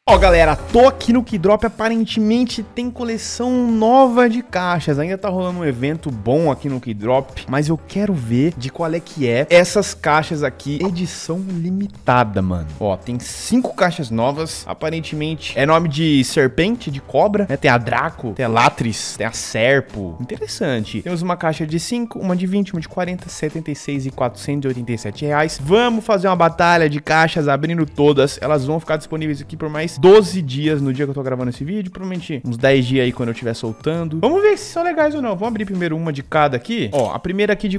Ó, galera, tô aqui no Keydrop, aparentemente tem coleção nova de caixas. Ainda tá rolando um evento bom aqui no Keydrop, mas eu quero ver de qual é que é essas caixas aqui, edição limitada, mano. Ó, tem 5 caixas novas, aparentemente é nome de serpente, de cobra, né? Tem a Draco, tem a Latris, tem a Serpo. Interessante. Temos uma caixa de 5, uma de 20, uma de 40, 76 e 487 reais. Vamos fazer uma batalha de caixas abrindo todas. Elas vão ficar disponíveis aqui por mais 12 dias no dia que eu tô gravando esse vídeo, provavelmente uns 10 dias aí quando eu estiver soltando. Vamos ver se são legais ou não. Vamos abrir primeiro uma de cada aqui. Ó, a primeira aqui de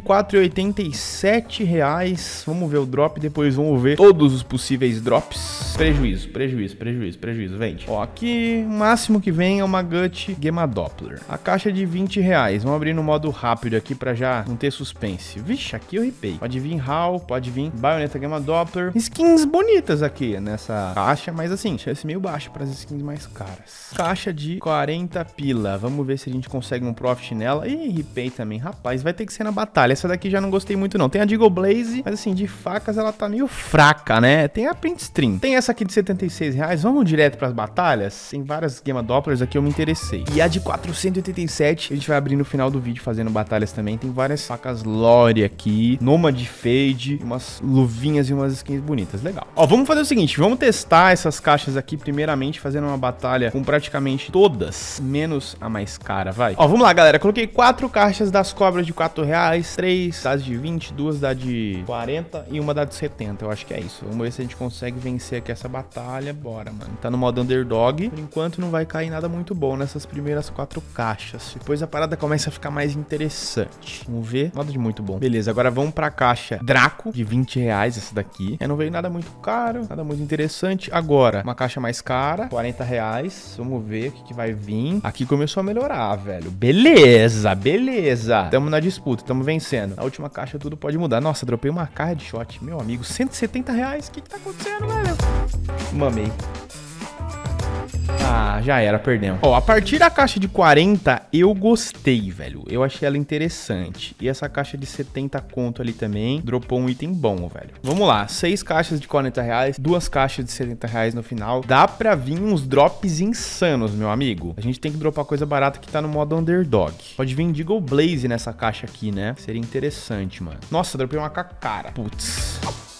4,87 reais. Vamos ver o drop, depois vamos ver todos os possíveis drops. Prejuízo, vende. Ó, aqui o máximo que vem é uma Gut Gamma Doppler. A caixa de 20 reais. Vamos abrir no modo rápido aqui pra já não ter suspense. Vixe, aqui eu ripei. Pode vir HAL, pode vir Bayonetta Gamma Doppler. Skins bonitas aqui nessa caixa, mas assim, chance meio baixo para as skins mais caras. Caixa de 40 pila. Vamos ver se a gente consegue um profit nela. Ih, ripei também. Rapaz, vai ter que ser na batalha. Essa daqui já não gostei muito não. Tem a Deagle Blaze, mas assim, de facas ela tá meio fraca, né? Tem a Print Stream. Tem essa aqui de 76 reais. Vamos direto para as batalhas. Tem várias Gamma Dopplers aqui, eu me interessei. E a de 487 a gente vai abrir no final do vídeo fazendo batalhas também. Tem várias facas Lore aqui. Nomad Fade, umas luvinhas e umas skins bonitas. Legal. Ó, vamos fazer o seguinte. Vamos testar essas caixas aqui primeiramente, fazendo uma batalha com praticamente todas, menos a mais cara, vai. Ó, vamos lá, galera. Coloquei 4 caixas das cobras de 4 reais, 3 das de 20, 2 da de 40 e uma da de 70. Eu acho que é isso. Vamos ver se a gente consegue vencer aqui essa batalha. Bora, mano. Tá no modo underdog. Por enquanto não vai cair nada muito bom nessas primeiras 4 caixas. Depois a parada começa a ficar mais interessante. Vamos ver. Nada de muito bom. Beleza, agora vamos pra caixa Draco, de 20 reais, essa daqui. Não veio nada muito caro, nada muito interessante. Agora, uma caixa mais cara, 40 reais. Vamos ver o que vai vir. Aqui começou a melhorar, velho. Beleza, beleza. Tamo na disputa, tamo vencendo. Na última caixa tudo pode mudar. Nossa, dropei uma carga de shot, meu amigo. 170 reais. O que tá acontecendo, velho? Mamei. Ah, já era, perdemos. Ó, a partir da caixa de 40, eu gostei, velho. Eu achei ela interessante. E essa caixa de 70 conto ali também, dropou um item bom, velho. Vamos lá, 6 caixas de 40 reais, 2 caixas de 70 reais no final. Dá pra vir uns drops insanos, meu amigo. A gente tem que dropar coisa barata que tá no modo underdog. Pode vir Deagle Blaze nessa caixa aqui, né? Seria interessante, mano. Nossa, dropei uma cara. Putz.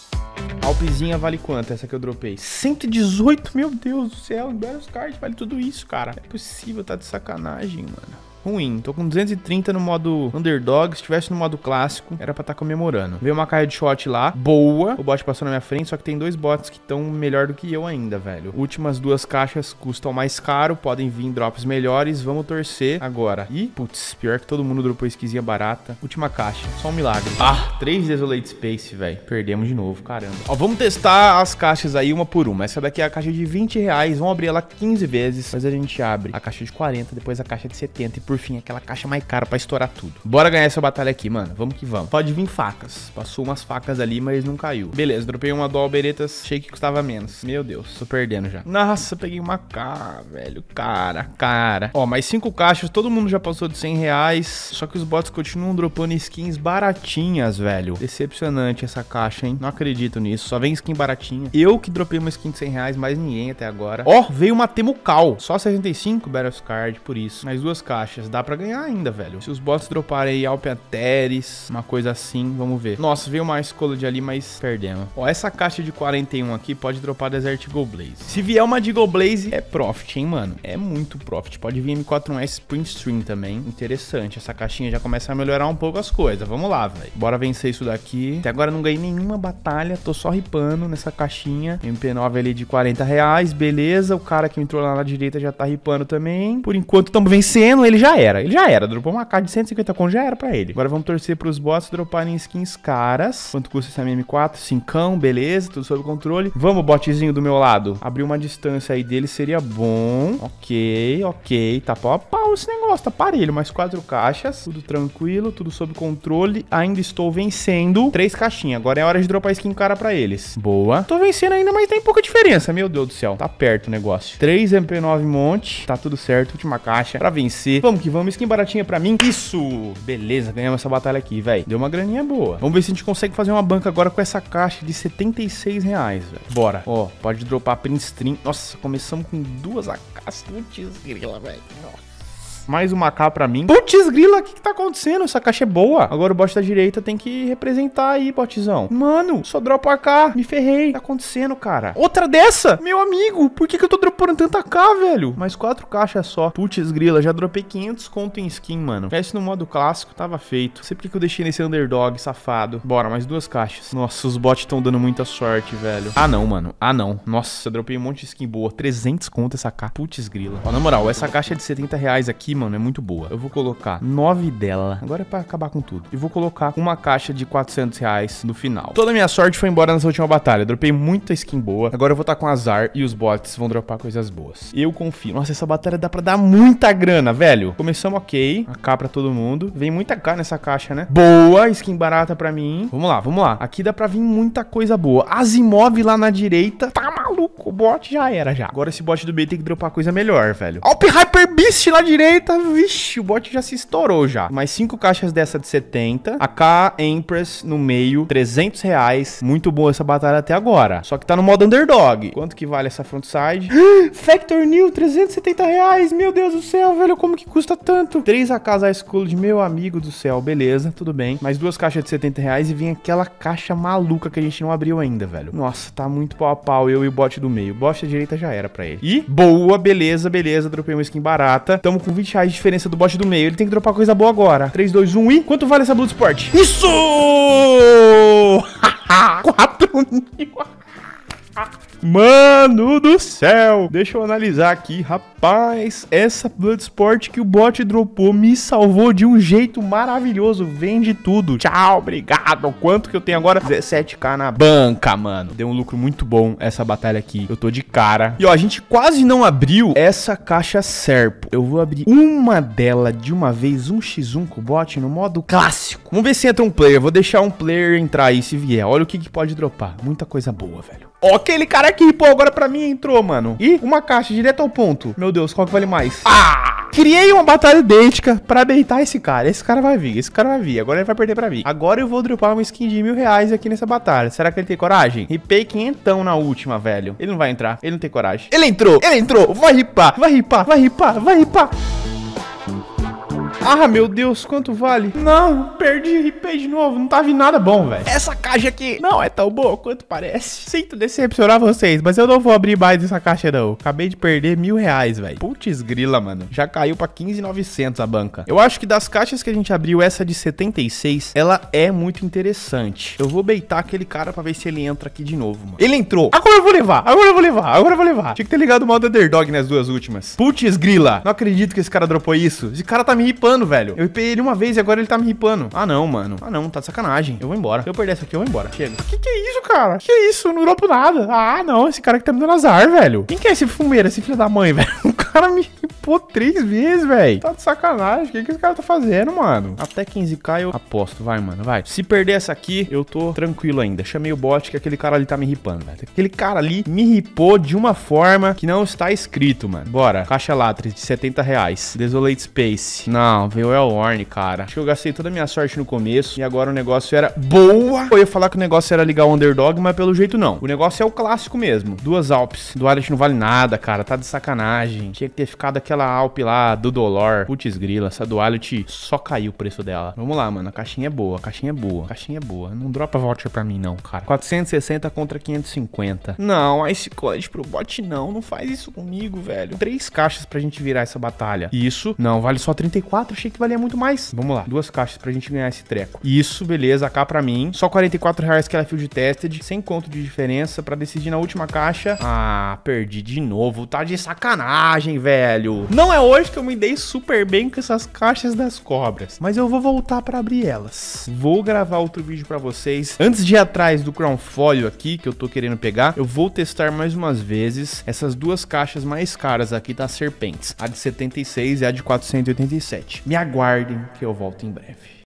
Alpezinha vale quanto? Essa que eu dropei? 118, meu Deus do céu. Em Battle Card vale tudo isso, cara. É possível, tá de sacanagem, mano. Ruim, tô com 230 no modo underdog. Se tivesse no modo clássico, era pra estar comemorando. Veio uma carga de shot lá, boa. O bot passou na minha frente, só que tem 2 bots que estão melhor do que eu ainda, velho. Últimas 2 caixas custam mais caro, podem vir drops melhores. Vamos torcer agora. Ih, putz, pior que todo mundo dropou esquisinha barata. Última caixa, só um milagre. Ah, 3 Desolate Space, velho. Perdemos de novo, caramba. Ó, vamos testar as caixas aí uma por uma. Essa daqui é a caixa de 20 reais. Vamos abrir ela 15 vezes. Mas a gente abre a caixa de 40, depois a caixa de 70 e por fim, aquela caixa mais cara pra estourar tudo. Bora ganhar essa batalha aqui, mano. Vamos que vamos. Pode vir facas. Passou umas facas ali, mas não caiu. Beleza, dropei uma Dual Beretas. Achei que custava menos. Meu Deus, tô perdendo já. Nossa, peguei uma K, velho. Cara. Ó, mais 5 caixas. Todo mundo já passou de 100 reais. Só que os bots continuam dropando skins baratinhas, velho. Decepcionante essa caixa, hein? Não acredito nisso. Só vem skin baratinha. Eu que dropei uma skin de 100 reais, mais ninguém até agora. Ó, veio uma Temucal. Só 65 Battle Card, por isso. Mais 2 caixas. Dá pra ganhar ainda, velho. Se os bots droparem aí Alpeateris, uma coisa assim, vamos ver. Nossa, veio uma Scold ali, mas perdemos. Ó, essa caixa de 41 aqui pode dropar Desert Deagle Blaze. Se vier uma Deagle Blaze, é profit, hein, mano? É muito profit. Pode vir M4S Print Stream também. Interessante. Essa caixinha já começa a melhorar um pouco as coisas. Vamos lá, velho. Bora vencer isso daqui. Até agora não ganhei nenhuma batalha. Tô só ripando nessa caixinha. MP9 ali de 40 reais. Beleza. O cara que entrou lá na direita já tá ripando também. Por enquanto estamos vencendo. Ele já era. Dropou uma caixa de 150 conto, já era pra ele. Agora vamos torcer pros bots droparem skins caras. Quanto custa essa MM4? 5, beleza, tudo sob controle. Vamos, botzinho do meu lado. Abrir uma distância aí dele seria bom. Ok. Tá pau a pau esse negócio, tá parelho. Mais 4 caixas, tudo tranquilo, tudo sob controle. Ainda estou vencendo. 3 caixinhas, agora é hora de dropar skin cara pra eles. Boa. Tô vencendo ainda, mas tem pouca diferença, meu Deus do céu. Tá perto o negócio. 3 MP9 monte, tá tudo certo, última caixa pra vencer. vamos que vamos. Skin baratinha pra mim. Isso! Beleza, ganhamos essa batalha aqui, velho. Deu uma graninha boa. Vamos ver se a gente consegue fazer uma banca agora com essa caixa de R$76, velho. Bora. Ó, pode dropar Prince Stream. Nossa, começamos com 2 AKs. Putz, grila, velho. Nossa. Mais uma AK pra mim. Putz, grila, o que tá acontecendo? Essa caixa é boa. Agora o bot da direita tem que representar aí, botzão. Mano, só dropa AK. Me ferrei. O que tá acontecendo, cara? Outra dessa? Meu amigo, por que eu tô dropando tanta AK, velho? Mais 4 caixas só. Putz, grila, já dropei 500 conto em skin, mano. Tivesse no modo clássico, tava feito. Não sei por que eu deixei nesse underdog, safado. Bora, mais 2 caixas. Nossa, os bots estão dando muita sorte, velho. Ah, não, mano. Ah, não. Nossa, eu dropei um monte de skin boa. 300 conto essa AK. Putz, grila. Ó, na moral, essa caixa de R$70 aqui, mano, é muito boa. Eu vou colocar 9 dela. Agora é pra acabar com tudo. E vou colocar uma caixa de R$400 no final. Toda a minha sorte foi embora nessa última batalha. Dropei muita skin boa. Agora eu vou estar com azar e os bots vão dropar coisas boas. Eu confio. Nossa, essa batalha dá pra dar muita grana, velho. Começamos ok. AK pra todo mundo. Vem muita AK nessa caixa, né? Boa. Skin barata pra mim. Vamos lá, vamos lá. Aqui dá pra vir muita coisa boa. Asimov lá na direita. Tá maluco. O bot já era, já. Agora esse bot do B tem que dropar coisa melhor, velho. Alp Hyper Beast na direita. Vixe, o bot já se estourou já. Mais 5 caixas dessa de 70. AK Empress no meio. R$300. Muito boa essa batalha até agora. Só que tá no modo underdog. Quanto que vale essa frontside? Factor New, R$370. Meu Deus do céu, velho. Como que custa tanto? 3 AKs Ice Cold, meu amigo do céu. Beleza, tudo bem. Mais 2 caixas de R$70 e vem aquela caixa maluca que a gente não abriu ainda, velho. Nossa, tá muito pau a pau eu e o bot do meio. O bot da direita já era pra ele. E boa, beleza, beleza. Dropei uma skin barata. Tamo com R$20 de diferença do bot do meio. Ele tem que dropar coisa boa agora. 3, 2, 1 e... Quanto vale essa Bloodsport? Isso! 4.000. Mano do céu. Deixa eu analisar aqui. Rapaz, essa Bloodsport que o bot dropou me salvou de um jeito maravilhoso. Vende tudo. Tchau, obrigado. Quanto que eu tenho agora? 17k na banca, mano. Deu um lucro muito bom essa batalha aqui. Eu tô de cara. E ó, a gente quase não abriu essa caixa Serpo. Eu vou abrir uma dela de uma vez, 1x1 com o bot no modo clássico. Vamos ver se entra um player. Vou deixar um player entrar aí se vier. Olha o que pode dropar. Muita coisa boa, velho. Ó, aquele cara aqui, pô, agora pra mim entrou, mano. E uma caixa direto ao ponto. Meu Deus, qual que vale mais? Ah! Criei uma batalha idêntica pra baitar esse cara. Esse cara vai vir, esse cara vai vir. Agora ele vai perder pra mim. Agora eu vou dropar uma skin de R$1.000 aqui nessa batalha. Será que ele tem coragem? Ripei 500 na última, velho. Ele não vai entrar, ele não tem coragem. Ele entrou, ele entrou. Vai ripar, vai ripar, vai ripar, vai ripar. Ah, meu Deus, quanto vale? Não, perdi, ripei de novo. Não tava em nada bom, velho. Essa caixa aqui não é tão boa quanto parece. Sinto decepcionar vocês, mas eu não vou abrir mais essa caixa, não. Acabei de perder R$1.000, velho. Putz grila, mano. Já caiu pra 15.900 a banca. Eu acho que das caixas que a gente abriu, essa de 76, ela é muito interessante. Eu vou baitar aquele cara pra ver se ele entra aqui de novo, mano. Ele entrou. Agora eu vou levar, agora eu vou levar, agora eu vou levar. Tinha que ter ligado o modo underdog nas duas últimas. Putz grila. Não acredito que esse cara dropou isso. Esse cara tá me ripando, velho. Eu hipei ele uma vez e agora ele tá me ripando. Ah, não, mano. Ah, não. Tá de sacanagem. Eu vou embora. Se eu perder essa aqui, eu vou embora. Chega. Que é isso, cara? Que é isso? Eu não dropo nada. Ah, não. Esse cara que tá me dando azar, velho. Quem que é esse fumeiro? Esse filho da mãe, velho? O cara me ripou 3 vezes, velho. Tá de sacanagem. O que esse cara tá fazendo, mano? Até 15k eu aposto. Vai, mano. Vai. Se perder essa aqui, eu tô tranquilo ainda. Chamei o bot que aquele cara ali tá me ripando, velho. Aquele cara ali me ripou de uma forma que não está escrito, mano. Bora. Caixa Latres de R$70. Desolate Space. Não, veio o Elorn, cara. Acho que eu gastei toda a minha sorte no começo e agora o negócio era boa. Eu ia falar que o negócio era ligar o underdog, mas pelo jeito não. O negócio é o clássico mesmo. 2 Alps. Duality não vale nada, cara. Tá de sacanagem. Tinha que ter ficado aquela Alp lá do Dolor. Putz grila. Essa Duality só caiu o preço dela. Vamos lá, mano. A caixinha é boa. A caixinha é boa. A caixinha é boa. Não dropa voucher pra mim, não, cara. 460 contra 550. Não, Ice Cold pro bot não. Não faz isso comigo, velho. 3 caixas pra gente virar essa batalha. Isso. Não, vale só 34. Achei que valia muito mais. Vamos lá. 2 caixas pra gente ganhar esse treco. Isso, beleza. AK pra mim. Só R$44 que ela field tested. Sem conto de diferença pra decidir na última caixa. Ah, perdi de novo. Tá de sacanagem, velho. Não é hoje que eu me dei super bem com essas caixas das cobras. Mas eu vou voltar pra abrir elas. Vou gravar outro vídeo pra vocês. Antes de ir atrás do Crown Foil aqui, que eu tô querendo pegar, eu vou testar mais umas vezes essas 2 caixas mais caras aqui das Serpentes. A de 76 e a de 487. Me aguardem que eu volto em breve.